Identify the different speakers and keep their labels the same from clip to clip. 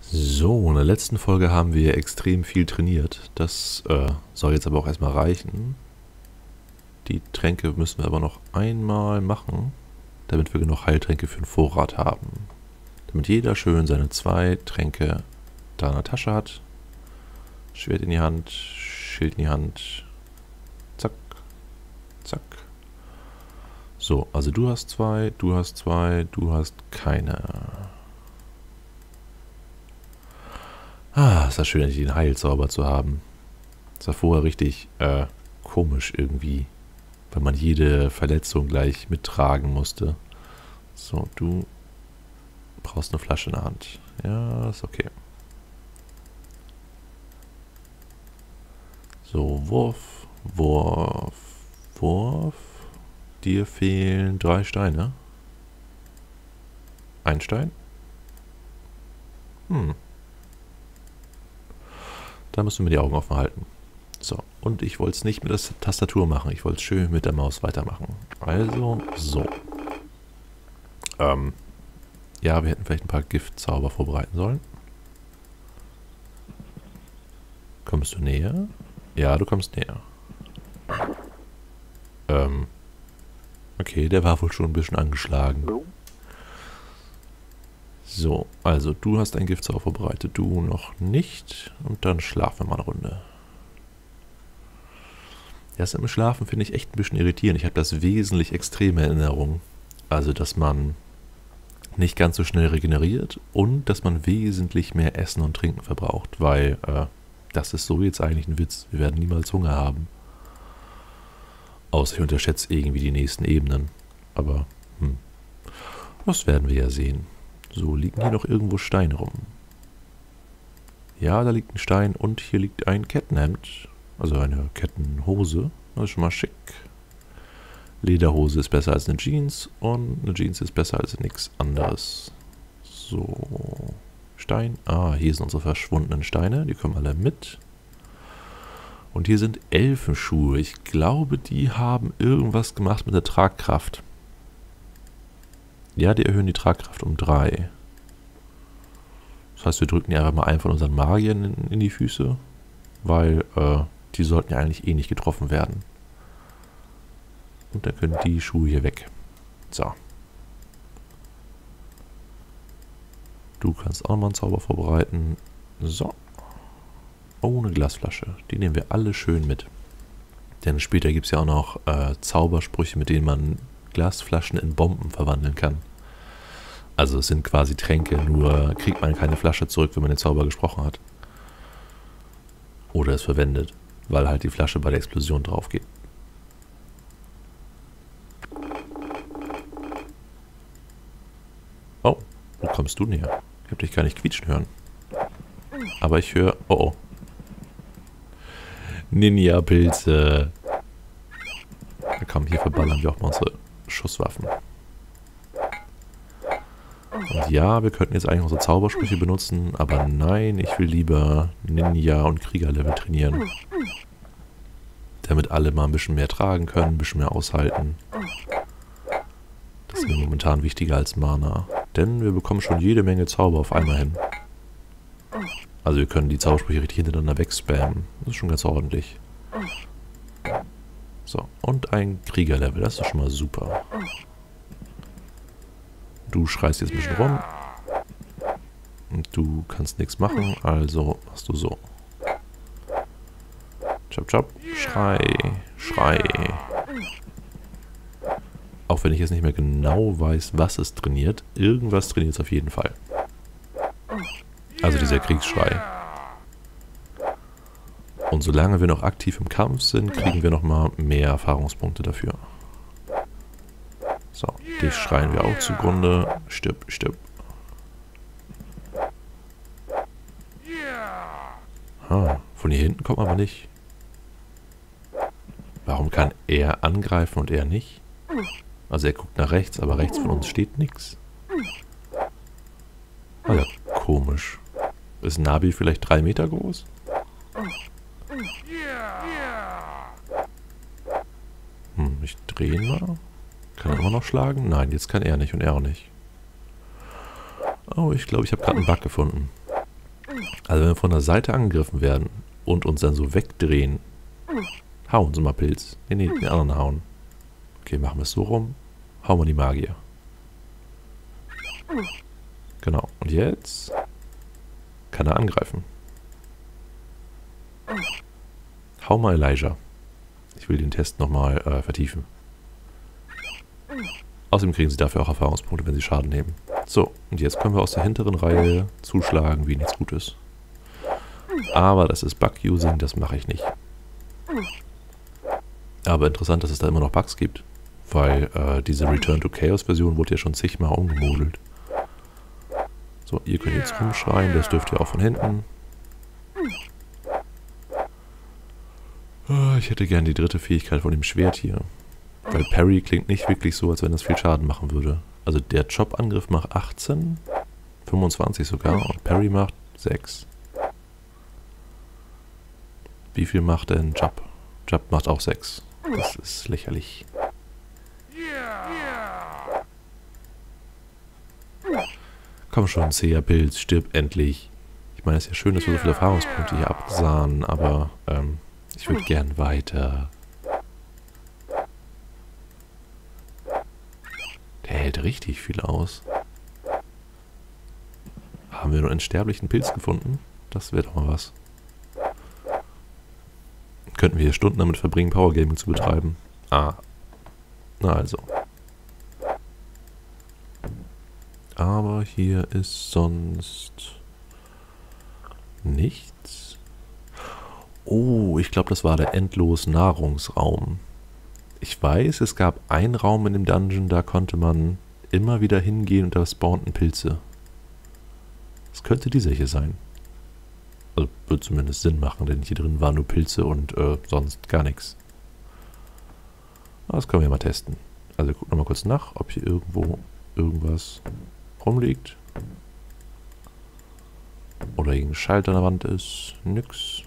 Speaker 1: So, in der letzten Folge haben wir extrem viel trainiert. Das soll jetzt aber auch erstmal reichen. Die Tränke müssen wir aber noch einmal machen, damit wir genug Heiltränke für den Vorrat haben. Damit jeder schön seine 2 Tränke da in der Tasche hat. Schwert in die Hand, Schild in die Hand. Zack, zack. So, also du hast 2, du hast 2, du hast keine. Ah, ist das schön, endlich den Heilzauber zu haben. Das war vorher richtig komisch irgendwie, weil man jede Verletzung gleich mittragen musste. So, du brauchst eine Flasche in der Hand. Ja, ist okay. So, Wurf, Wurf, Wurf. Dir fehlen 3 Steine. Ein Stein? Da müssen wir die Augen offen halten. So, und ich wollte es nicht mit der Tastatur machen. Ich wollte es schön mit der Maus weitermachen. Also, so. Ja, wir hätten vielleicht ein paar Giftzauber vorbereiten sollen. Kommst du näher? Ja, du kommst näher. Okay, der war wohl schon ein bisschen angeschlagen. So, also du hast ein Giftzauber vorbereitet, du noch nicht. Und dann schlafen wir mal eine Runde. Das im Schlafen finde ich echt ein bisschen irritierend. Ich habe das wesentlich extreme Erinnerung. Also, dass man nicht ganz so schnell regeneriert und dass man wesentlich mehr Essen und Trinken verbraucht, weil das ist so jetzt eigentlich ein Witz. Wir werden niemals Hunger haben. Außer ich unterschätze irgendwie die nächsten Ebenen. Aber, das werden wir ja sehen. So, liegen hier noch irgendwo Steine rum? Ja, da liegt ein Stein und hier liegt ein Kettenhemd. Also eine Kettenhose. Das ist schon mal schick. Lederhose ist besser als eine Jeans und eine Jeans ist besser als nichts anderes. So, Stein. Ah, hier sind unsere verschwundenen Steine. Die kommen alle mit. Und hier sind Elfenschuhe. Ich glaube, die haben irgendwas gemacht mit der Tragkraft. Ja, die erhöhen die Tragkraft um 3. Das heißt, wir drücken die einfach mal einen von unseren Magiern in die Füße, weil die sollten ja eigentlich eh nicht getroffen werden. Und dann können die Schuhe hier weg. So. Du kannst auch nochmal einen Zauber vorbereiten. So. Oh, eine Glasflasche. Die nehmen wir alle schön mit. Denn später gibt es ja auch noch Zaubersprüche, mit denen man Glasflaschen in Bomben verwandeln kann. Also es sind quasi Tränke, nur kriegt man keine Flasche zurück, wenn man den Zauber gesprochen hat. Oder es verwendet, weil halt die Flasche bei der Explosion drauf geht. Oh, wo kommst du näher? Ich habe dich gar nicht quietschen hören. Aber ich höre... Oh, oh. Ninja-Pilze. Da komm, hier verballern wir auch mal unsere Schusswaffen. Und ja, wir könnten jetzt eigentlich unsere Zaubersprüche benutzen, aber nein, ich will lieber Ninja- und Krieger-Level trainieren. Damit alle mal ein bisschen mehr tragen können, ein bisschen mehr aushalten. Das ist mir momentan wichtiger als Mana. Denn wir bekommen schon jede Menge Zauber auf einmal hin. Also wir können die Zaubersprüche richtig hintereinander wegspammen. Das ist schon ganz ordentlich. So, und ein Krieger-Level, das ist schon mal super. Du schreist jetzt ein bisschen rum. Und du kannst nichts machen, also machst du so. Chop, chop. Schrei, schrei. Auch wenn ich jetzt nicht mehr genau weiß, was es trainiert. Irgendwas trainiert es auf jeden Fall. Also dieser Kriegsschrei. Und solange wir noch aktiv im Kampf sind, kriegen wir nochmal mehr Erfahrungspunkte dafür. So, dich schreien wir auch zugrunde. Stirb, stirb. Von hier hinten kommt man aber nicht. Warum kann er angreifen und er nicht? Also er guckt nach rechts, aber rechts von uns steht nichts. Also komisch. Ist Nabi vielleicht 3 Meter groß? Ich drehe ihn mal. Kann er immer noch schlagen? Nein, jetzt kann er nicht und er auch nicht. Oh, ich glaube, ich habe gerade einen Bug gefunden. Also wenn wir von der Seite angegriffen werden und uns dann so wegdrehen, hauen Sie mal Pilz. Nee, den anderen hauen. Okay, machen wir es so rum. Hauen wir die Magier. Genau. Und jetzt kann er angreifen. Hau mal Elijah. Ich will den Test nochmal vertiefen. Außerdem kriegen Sie dafür auch Erfahrungspunkte, wenn Sie Schaden nehmen. So, und jetzt können wir aus der hinteren Reihe zuschlagen, wie nichts Gutes. Aber das ist Bug-Using, das mache ich nicht. Aber interessant, dass es da immer noch Bugs gibt. Weil diese Return to Chaos-Version wurde ja schon zigmal umgemodelt. So, ihr könnt jetzt rumschreien, das dürft ihr auch von hinten. Ich hätte gern die dritte Fähigkeit von dem Schwert hier. Weil Parry klingt nicht wirklich so, als wenn das viel Schaden machen würde. Also der Chop-Angriff macht 18, 25 sogar, und Parry macht 6. Wie viel macht denn Jab? Jab macht auch 6. Das ist lächerlich. Komm schon, Sea Pilz, stirb endlich. Ich meine, es ist ja schön, dass wir so viele Erfahrungspunkte hier absahen, aber ich würde gern weiter. Der hält richtig viel aus. Haben wir nur einen sterblichen Pilz gefunden? Das wäre doch mal was. Könnten wir hier Stunden damit verbringen, Powergaming zu betreiben. Ah. Na also. Aber hier ist sonst nichts. Oh, ich glaube, das war der endlose Nahrungsraum. Ich weiß, es gab einen Raum in dem Dungeon, da konnte man immer wieder hingehen und da spawnten Pilze. Das könnte dieser hier sein. Also, wird zumindest Sinn machen, denn hier drin waren nur Pilze und sonst gar nichts. Das können wir mal testen. Also, gucken wir mal kurz nach, ob hier irgendwo irgendwas rumliegt. Oder irgendein Schalter an der Wand ist. Nix.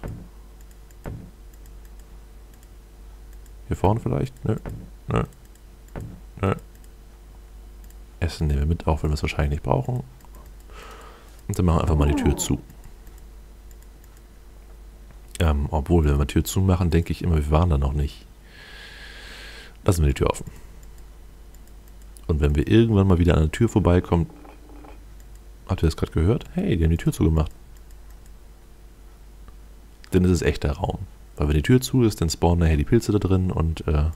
Speaker 1: Hier vorne vielleicht? Nö. Nö. Nö. Essen nehmen wir mit, auch wenn wir es wahrscheinlich nicht brauchen. Und dann machen wir einfach mal die Tür zu. Obwohl, wenn wir die Tür zumachen, denke ich immer, wir waren da noch nicht. Lassen wir die Tür offen. Und wenn wir irgendwann mal wieder an der Tür vorbeikommen... Habt ihr das gerade gehört? Hey, die haben die Tür zugemacht. Dann ist es echter Raum. Weil wenn die Tür zu ist, dann spawnen nachher die Pilze da drin und ja.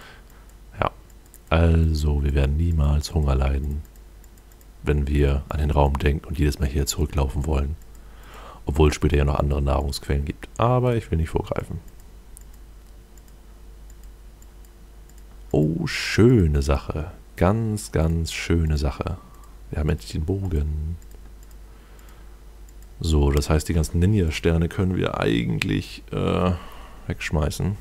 Speaker 1: Also, wir werden niemals Hunger leiden, wenn wir an den Raum denken und jedes Mal hier zurücklaufen wollen. Obwohl es später ja noch andere Nahrungsquellen gibt. Aber ich will nicht vorgreifen. Oh, schöne Sache. Ganz, ganz schöne Sache. Wir haben endlich den Bogen. So, das heißt, die ganzen Ninja-Sterne können wir eigentlich wegschmeißen.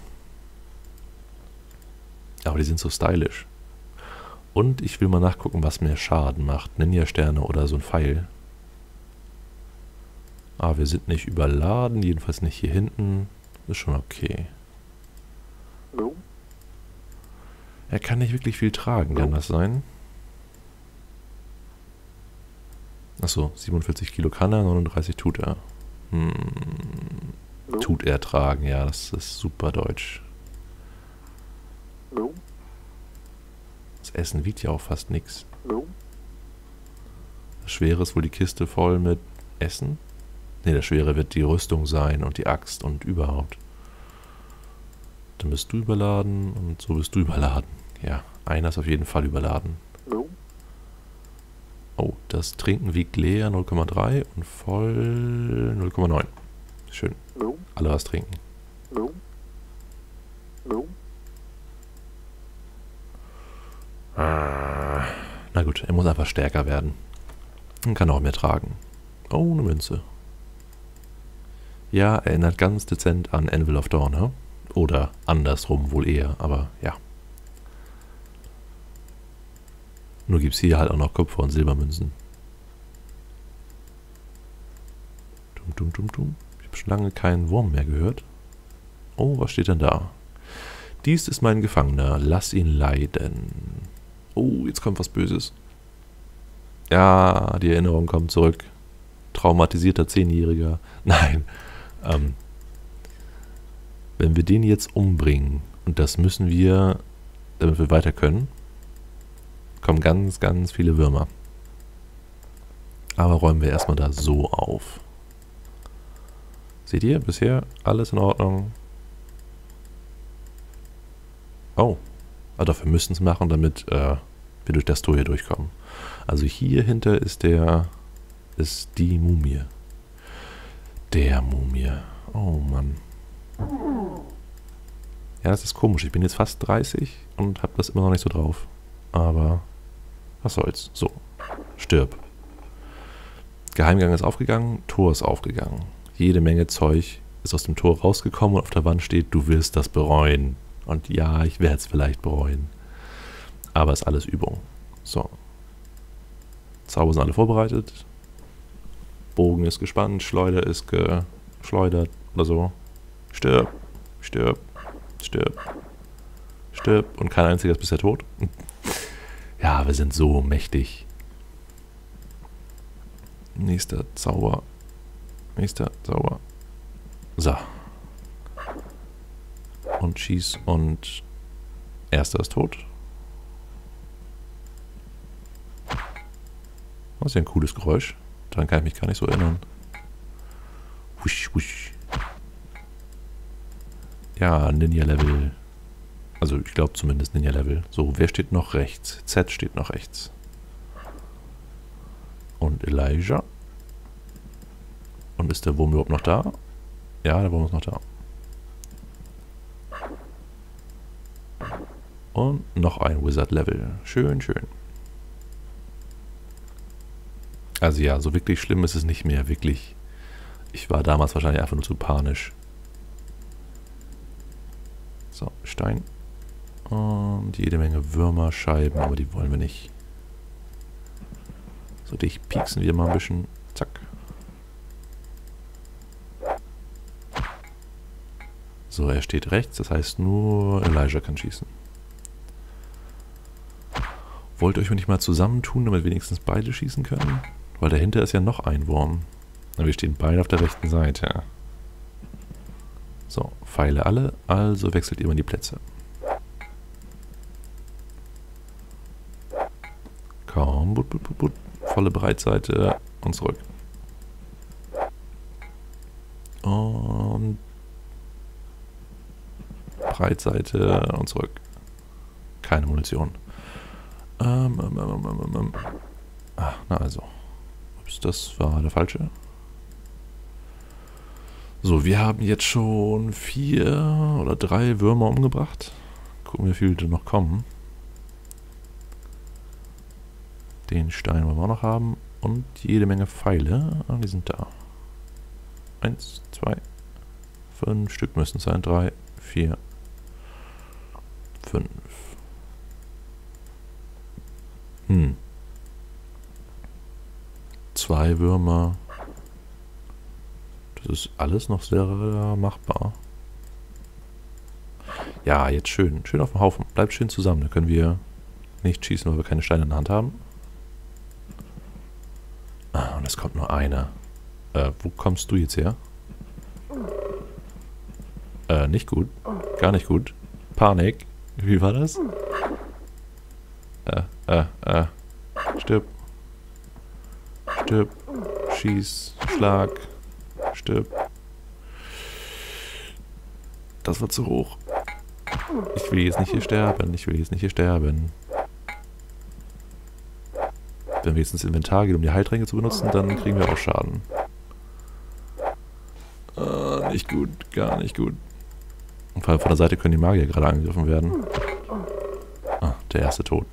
Speaker 1: Aber die sind so stylisch. Und ich will mal nachgucken, was mehr Schaden macht. Ninja-Sterne oder so ein Pfeil. Ah, wir sind nicht überladen, jedenfalls nicht hier hinten. Ist schon okay. Er kann nicht wirklich viel tragen, kann das sein? Achso, 47 Kilo kann er, 39 tut er. Tut er tragen, ja, das ist super deutsch. Das Essen wiegt ja auch fast nichts. Das Schwere ist wohl die Kiste voll mit Essen? Ne, das Schwere wird die Rüstung sein und die Axt und überhaupt. Dann bist du überladen und so bist du überladen. Ja, einer ist auf jeden Fall überladen. Oh, das Trinken wiegt leer 0,3 und voll 0,9. Schön. Alle was trinken. Na gut, er muss einfach stärker werden. Und kann auch mehr tragen. Oh, eine Münze. Ja, erinnert ganz dezent an Anvil of Dawn, ne? Oder andersrum wohl eher, aber ja. Nur gibt es hier halt auch noch Kupfer- und Silbermünzen. Ich habe schon lange keinen Wurm mehr gehört. Oh, was steht denn da? Dies ist mein Gefangener, lass ihn leiden. Oh, jetzt kommt was Böses. Ja, die Erinnerung kommt zurück. traumatisierter 10-Jähriger. Nein. Wenn wir den jetzt umbringen, und das müssen wir, damit wir weiter können, kommen ganz, ganz viele Würmer. Aber räumen wir erstmal da so auf. Seht ihr, bisher alles in Ordnung. Oh, aber dafür müssen wir es machen, damit wir durch das Tor hier durchkommen. Also hier hinter ist die Mumie. Der Mumie. Oh Mann. Ja, das ist komisch. Ich bin jetzt fast 30 und habe das immer noch nicht so drauf. Aber was soll's. So, stirb. Geheimgang ist aufgegangen, Tor ist aufgegangen. Jede Menge Zeug ist aus dem Tor rausgekommen und auf der Wand steht, du wirst das bereuen. Und ja, ich werde es vielleicht bereuen. Aber ist alles Übung. So. Zauber sind alle vorbereitet. Bogen ist gespannt, Schleuder ist geschleudert oder so. Stirb, stirb, stirb, stirb. Und kein einziger ist bisher tot. Ja, wir sind so mächtig. Nächster Zauber. Nächster Zauber. So. Und schieß und erster ist tot. Das ist ja ein cooles Geräusch. Daran kann ich mich gar nicht so erinnern. Wusch, wusch. Ja, Ninja-Level. Also ich glaube zumindest Ninja-Level. So, wer steht noch rechts? Z steht noch rechts. Und Elijah. Und ist der Wurm überhaupt noch da? Ja, der Wurm ist noch da. Und noch ein Wizard-Level. Schön, schön. Also ja, so wirklich schlimm ist es nicht mehr. Wirklich. Ich war damals wahrscheinlich einfach nur zu panisch. So, Stein. Und jede Menge Würmerscheiben, aber die wollen wir nicht. So, dich pieksen wir mal ein bisschen. Zack. So, er steht rechts, das heißt nur Elijah kann schießen. Wollt ihr euch nicht mal zusammentun, damit wenigstens beide schießen können? Weil dahinter ist ja noch ein Wurm. Und wir stehen beide auf der rechten Seite. So, Pfeile alle, also wechselt ihr mal die Plätze. Komm, but, but, but, but. Volle Breitseite und zurück. Und Breitseite und zurück. Keine Munition. Ah, na also. Ups, das war der falsche. So, wir haben jetzt schon 4 oder 3 Würmer umgebracht. Gucken, wie viele noch kommen. Den Stein wollen wir auch noch haben. Und jede Menge Pfeile. Ah, die sind da. 1, 2, 5 Stück müssen es sein. 3, 4, 5. 2 Würmer. Das ist alles noch sehr machbar. Ja, jetzt schön. Schön auf dem Haufen. Bleibt schön zusammen. Da können wir nicht schießen, weil wir keine Steine in der Hand haben. Ah, und es kommt nur einer. Wo kommst du jetzt her? Nicht gut. Gar nicht gut. Panik. Wie war das? Stirb. Stirb. Schieß. Schlag. Stirb. Das war zu hoch. Ich will jetzt nicht hier sterben. Ich will jetzt nicht hier sterben. Wenn wir jetzt ins Inventar gehen, um die Heiltränke zu benutzen, dann kriegen wir auch Schaden. Nicht gut. Gar nicht gut. Und vor allem von der Seite können die Magier gerade angegriffen werden. Ah, der erste tot.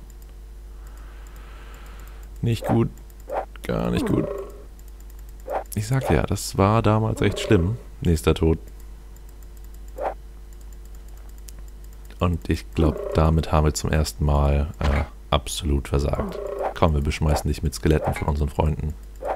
Speaker 1: Nicht gut. Gar nicht gut. Ich sag ja, das war damals echt schlimm. Nächster Tod. Und ich glaube, damit haben wir zum ersten Mal absolut versagt. Komm, wir beschmeißen dich mit Skeletten von unseren Freunden.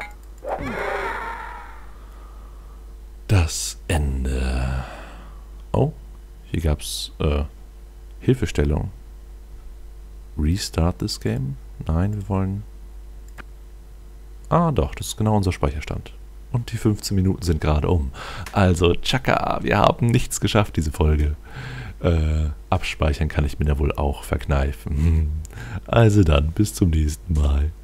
Speaker 1: Das Ende. Oh, hier gab es Hilfestellung. Restart this game? Nein, wir wollen... Ah doch, das ist genau unser Speicherstand. Und die 15 Minuten sind gerade um. Also, tschakka, wir haben nichts geschafft, diese Folge. Abspeichern kann ich mir ja wohl auch verkneifen. Also dann, bis zum nächsten Mal.